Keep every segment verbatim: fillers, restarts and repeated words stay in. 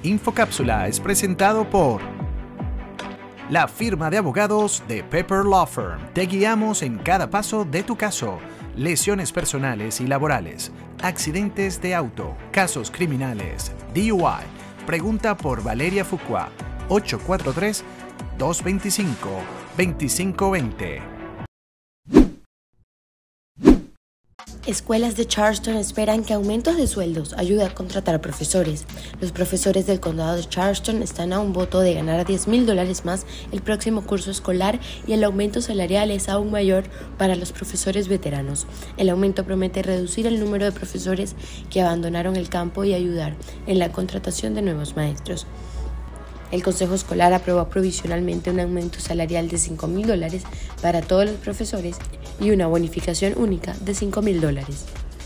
Infocápsula es presentado por la firma de abogados de Pepper Law Firm. Te guiamos en cada paso de tu caso. Lesiones personales y laborales, accidentes de auto, casos criminales, D U I. Pregunta por Valeria Fuqua, ocho cuatro tres, dos dos cinco, dos cinco dos cero. Escuelas de Charleston esperan que aumentos de sueldos ayuden a contratar profesores. Los profesores del condado de Charleston están a un voto de ganar diez mil dólares más el próximo curso escolar y el aumento salarial es aún mayor para los profesores veteranos. El aumento promete reducir el número de profesores que abandonaron el campo y ayudar en la contratación de nuevos maestros. El Consejo Escolar aprobó provisionalmente un aumento salarial de cinco mil dólares para todos los profesores y una bonificación única de cinco mil dólares.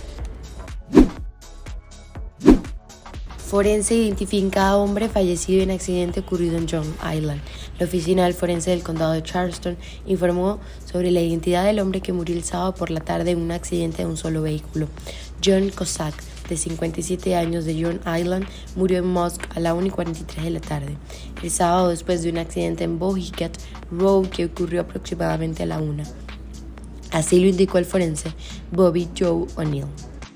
Forense identifica a hombre fallecido en accidente ocurrido en John Island. La oficina del forense del condado de Charleston informó sobre la identidad del hombre que murió el sábado por la tarde en un accidente de un solo vehículo. John Cossack, de cincuenta y siete años, de John Island, murió en Musk a la una y cuarenta y tres de la tarde, el sábado después de un accidente en Bohicket Road que ocurrió aproximadamente a la una. Así lo indicó el forense Bobby Joe O'Neill.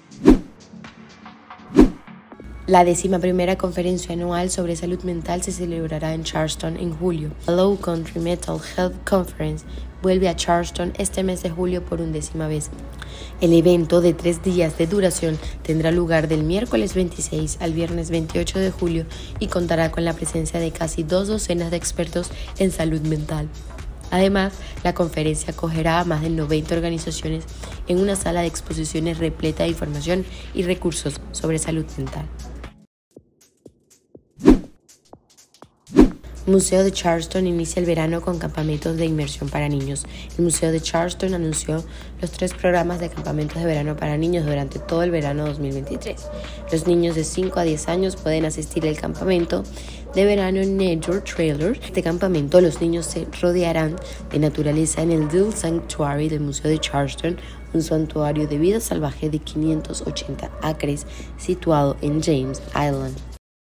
La décima primera conferencia anual sobre salud mental se celebrará en Charleston en julio. La Low Country Mental Health Conference vuelve a Charleston este mes de julio por undécima vez. El evento de tres días de duración tendrá lugar del miércoles veintiséis al viernes veintiocho de julio y contará con la presencia de casi dos docenas de expertos en salud mental. Además, la conferencia acogerá a más de noventa organizaciones en una sala de exposiciones repleta de información y recursos sobre salud mental. Museo de Charleston inicia el verano con campamentos de inmersión para niños. El Museo de Charleston anunció los tres programas de campamentos de verano para niños durante todo el verano dos mil veintitrés. Los niños de cinco a diez años pueden asistir al campamento de verano en Nature Trailer. En este campamento los niños se rodearán de naturaleza en el Dill Sanctuary del Museo de Charleston, un santuario de vida salvaje de quinientos ochenta acres situado en James Island.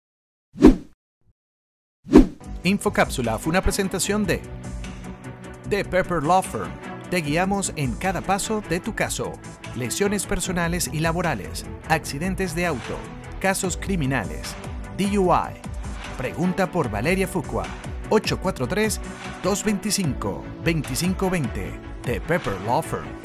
Infocápsula fue una presentación de The Pepper Law Firm. Te guiamos en cada paso de tu caso. Lesiones personales y laborales, accidentes de auto, casos criminales, D U I. Pregunta por Valeria Fuqua, ocho cuatro tres, dos dos cinco, dos cinco dos cero. The Pepper Law Firm.